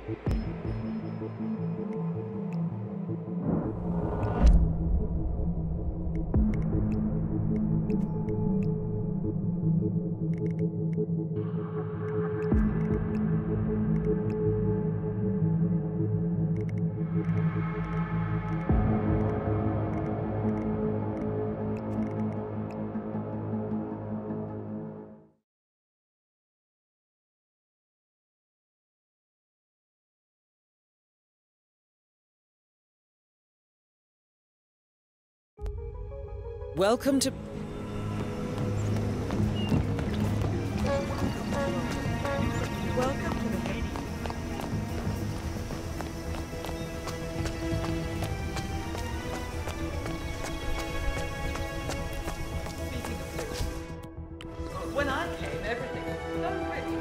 Welcome to... Welcome to the meeting. Speaking of which, when I came, everything was so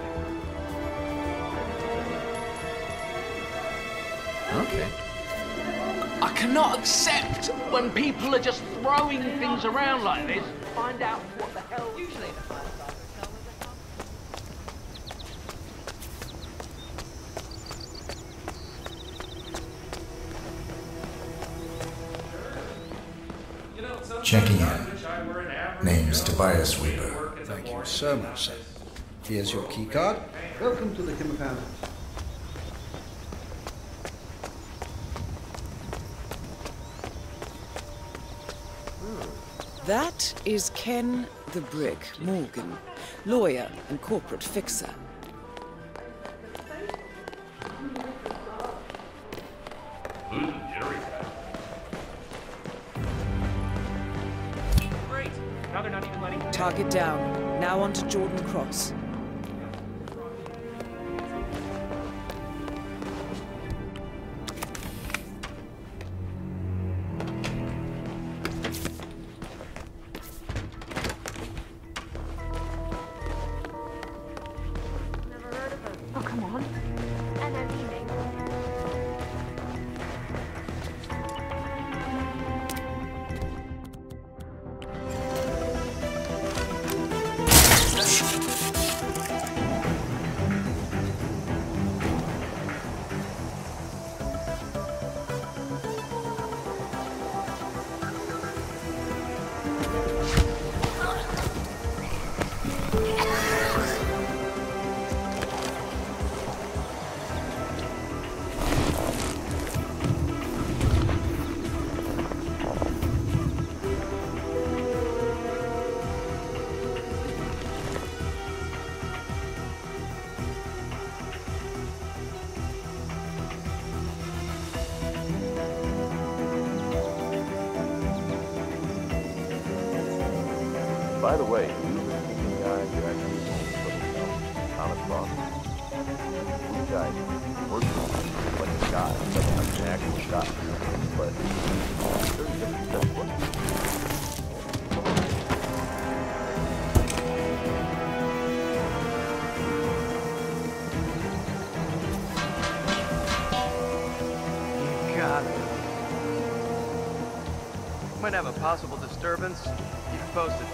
rich. Okay. I cannot accept when people are just throwing things around like this. Find out what the hell. Usually the five-star hotel was a Checking in. Name's Tobias Weaver. Thank you so much, sir. Here's your key card. Welcome to the Himmapan. That is Ken the Brick Morgan, lawyer and corporate fixer. Great. Now they're not even letting. Target down. Now on to Jordan Cross. By the way, you were thinking guys are actually on a cross. These guys work like a god, like an actual god. But there's different stuff. Might have a possible disturbance. Keep it posted.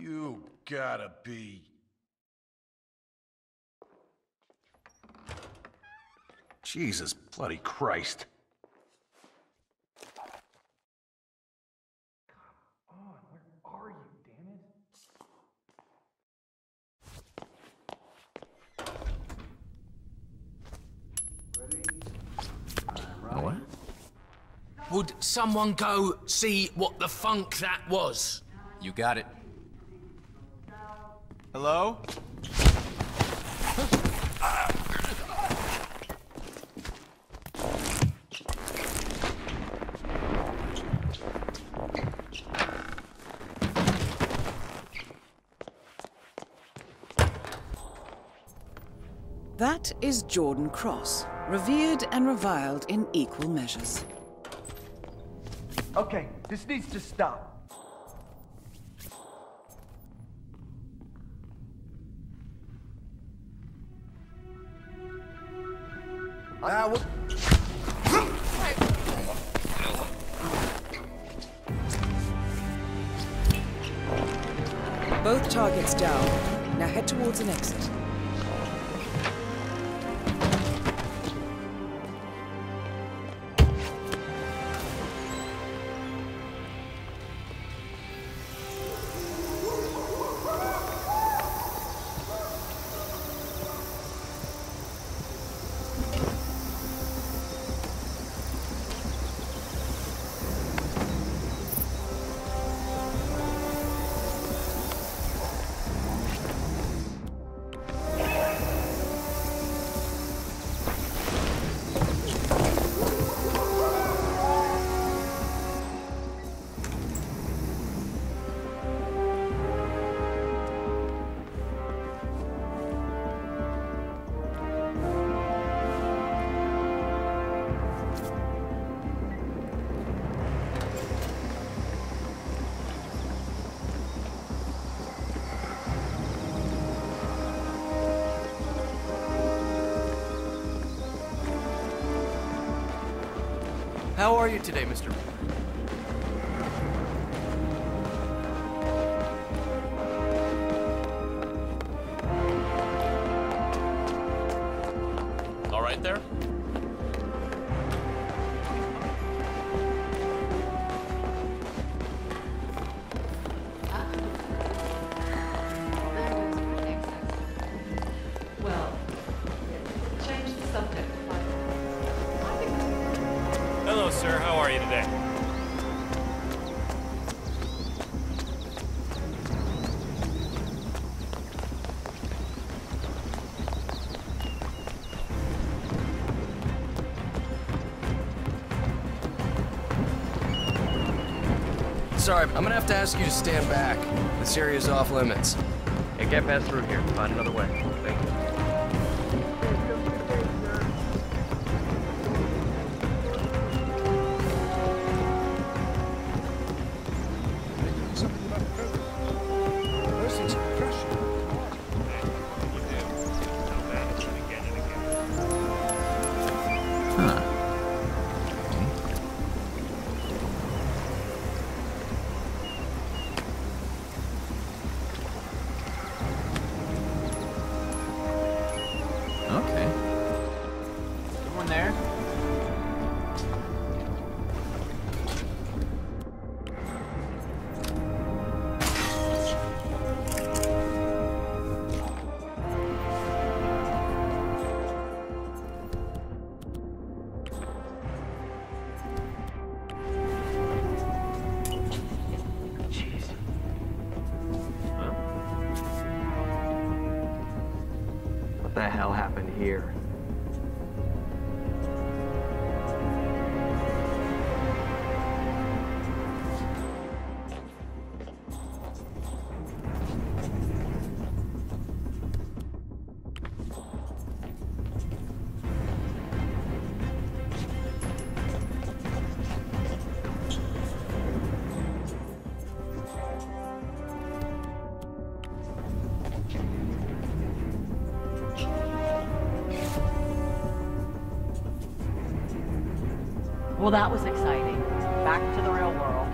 You gotta be... Jesus bloody Christ. What? Would someone go see what the funk that was? You got it. Hello? That is Jordan Cross, revered and reviled in equal measures. Okay, this needs to stop. Both targets down. Now head towards an exit. How are you today, Mr. All right there? Well, change the subject. Hello, sir. How are you today? Sorry, I'm gonna have to ask you to stand back. This area's off limits. Hey, can't pass through here. Find another way. Thank you. What the hell happened here? Well, that was exciting. Back to the real world.